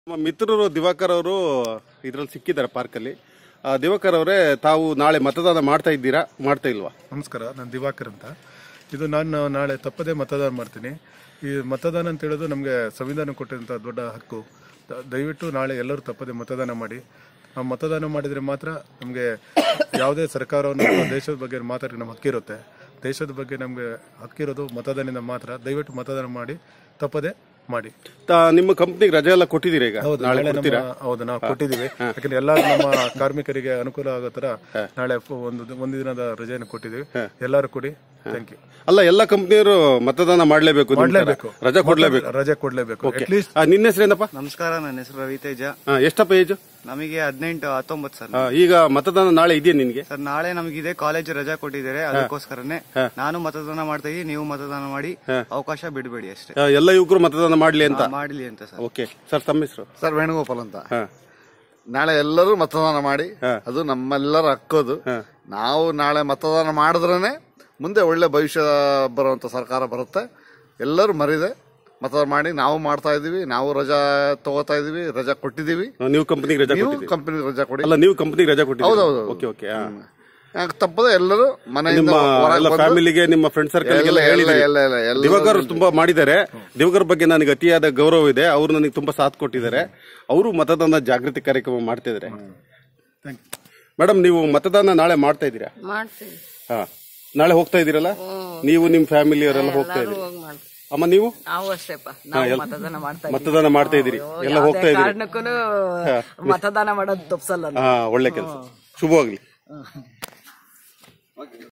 ನಮ್ಮ ಮಿತ್ರರು ದಿವಾಕರ್ ಅವರು ಇದರಲ್ಲಿ ಸಿಕ್ಕಿದ್ದಾರೆ ಪಾರ್ಕಲ್ಲಿ. ದಿವಾಕರ್ ಅವರೇ, ತಾವು ನಾಳೆ ಮತದಾನ ಮಾಡ್ತಾ ಇದ್ದೀರಾ, ಮಾಡ್ತಾ ಇಲ್ವಾ? ನಮಸ್ಕಾರ, ನಾನು ದಿವಾಕರ್ ಅಂತ. ಇದು ನಾನು ನಾಳೆ ತಪ್ಪದೇ ಮತದಾನ ಮಾಡ್ತೀನಿ. ಈ ಮತದಾನ ಅಂತ ಹೇಳೋದು ನಮಗೆ ಸಂವಿಧಾನ ಕೊಟ್ಟಿರುವಂಥ ದೊಡ್ಡ ಹಕ್ಕು. ದಯವಿಟ್ಟು ನಾಳೆ ಎಲ್ಲರೂ ತಪ್ಪದೇ ಮತದಾನ ಮಾಡಿ. ನಾವು ಮತದಾನ ಮಾಡಿದರೆ ಮಾತ್ರ ನಮಗೆ ಯಾವುದೇ ಸರ್ಕಾರವನ್ನು ದೇಶದ ಬಗ್ಗೆ ಮಾತಾಡೋಕ್ಕೆ ನಮ್ಮ ಹಕ್ಕಿರುತ್ತೆ. ದೇಶದ ಬಗ್ಗೆ ನಮಗೆ ಹಕ್ಕಿರೋದು ಮತದಾನದಿಂದ ಮಾತ್ರ. ದಯವಿಟ್ಟು ಮತದಾನ ಮಾಡಿ, ತಪ್ಪದೆ ಮಾಡಿ. ನಿಮ್ಮ ಕಂಪ್ನಿಗೆ ರಜೆ ಎಲ್ಲ ಕೊಟ್ಟಿದ್ದೀರಾ ಈಗ? ಹೌದು, ನಾವು ಕೊಟ್ಟಿದ್ದೀವಿ. ಯಾಕಂದ್ರೆ ಎಲ್ಲ ನಮ್ಮ ಕಾರ್ಮಿಕರಿಗೆ ಅನುಕೂಲ ಆಗೋ ತರ ನಾಳೆ ಒಂದು ದಿನದ ರಜೆಯನ್ನು ಕೊಟ್ಟಿದ್ದೀವಿ. ಎಲ್ಲರೂ ಕೊಡಿ. Thank you. ಅಲ್ಲ, ಎಲ್ಲ ಕಂಪ್ನಿಯವರು ಮತದಾನ ಮಾಡಲೇಬೇಕು, ರಜೆ ಕೊಡ್ಲೇಬೇಕು. ನಿನ್ನ ಹೆಸರೇನಪ್ಪ? ನಮಸ್ಕಾರ, ನನ್ನ ಹೆಸರು ರವಿತೇಜ. ಎಷ್ಟಪ್ಪ ಏಜು? ನಮಗೆ 18-19 ಸರ್. ಈಗ ಮತದಾನ ನಾಳೆ ಇದೆಯಾ ನಿನ್ಗೆ? ಸರ್, ನಾಳೆ ನಮಗಿದೆ, ಕಾಲೇಜ್ ರಜಾ ಕೊಟ್ಟಿದ್ದಾರೆ, ಅದಕ್ಕೋಸ್ಕರನೇ ನಾನು ಮತದಾನ ಮಾಡ್ತಾ ಇದ್ದೀನಿ. ನೀವು ಮತದಾನ ಮಾಡಿ, ಅವಕಾಶ ಬಿಡಬೇಡಿ ಅಷ್ಟೇ. ಎಲ್ಲ ಯುವಕರು ಮತದಾನ ಮಾಡ್ಲಿ ಅಂತ ಸರ್. ಓಕೆ ಸರ್, ತಮ್ಮ ಹೆಸರು? ಸರ್, ವೇಣುಗೋಪಾಲ್ ಅಂತ. ನಾಳೆ ಎಲ್ಲರೂ ಮತದಾನ ಮಾಡಿ, ಅದು ನಮ್ಮೆಲ್ಲರ ಹಕ್ಕೋದು. ನಾವು ನಾಳೆ ಮತದಾನ ಮಾಡಿದ್ರೇನೆ ಮುಂದೆ ಒಳ್ಳೆ ಭವಿಷ್ಯ ಬರುವಂತ ಸರ್ಕಾರ ಬರುತ್ತೆ. ಎಲ್ಲರೂ ಮರಿದೆ ಮತದಾನ ಮಾಡಿ. ನಾವು ಮಾಡ್ತಾ ಇದೀವಿ, ನಾವು ರಜಾ ತಗೋತಾ ಇದೀವಿ, ರಜಾ ಕೊಟ್ಟಿದೀವಿ. ನೀವು ಕಂಪನಿಗೆ ರಜಾ ಕೊಡಿ. ಅಲ್ಲ, ನೀವು ಕಂಪನಿಗೆ ರಜಾ ಕೊಟ್ಟಿದ್ದೀರಿ? ಹೌದೌದು. Okay okay. ತಪ್ಪದೆ ಎಲ್ಲರೂ ಮನೆಯಿಂದ ಫ್ಯಾಮಿಲಿಗೆ, ನಿಮ್ಮ ಫ್ರೆಂಡ್ ಸರ್ಕಲ್ ದಿವಾಕರ್ ತುಂಬಾ ಮಾಡಿದ್ದಾರೆ. ದಿವಾಕರ್ ಬಗ್ಗೆ ನನಗೆ ಅತಿಯಾದ ಗೌರವ ಇದೆ. ಅವರು ನನಗೆ ತುಂಬಾ ಸಾಥ್ ಕೊಟ್ಟಿದ್ದಾರೆ. ಅವರು ಮತದಾನ ಜಾಗೃತಿ ಕಾರ್ಯಕ್ರಮ ಮಾಡ್ತಿದ್ದಾರೆ. ಮೇಡಮ್, ನೀವು ಮತದಾನ ನಾಳೆ ಮಾಡ್ತಾ ಇದ್ದೀರಾ? ಹಾ, ನಾಳೆ ಹೋಗ್ತಾ ಇದ್ದೀರಲ್ಲ ನೀವು, ನಿಮ್ ಫ್ಯಾಮಿಲಿ ಅವರೆಲ್ಲ ಹೋಗ್ತಾ ಇದ್ದೀರಿ? ಅಮ್ಮ, ನೀವು? ನಾವು ಅಷ್ಟೇಪ್ಪ, ಮತದಾನ ಮಾಡ್ತಾ ಇದ್ದೀರಿ, ಎಲ್ಲ ಹೋಗ್ತಾ ಇದ್ದೀರಿ. ಮತದಾನ ಮಾಡೋದು ತಪ್ಸಲ್ಲ. ಒಳ್ಳೆ ಕೆಲಸ, ಶುಭವಾಗ್ಲಿ.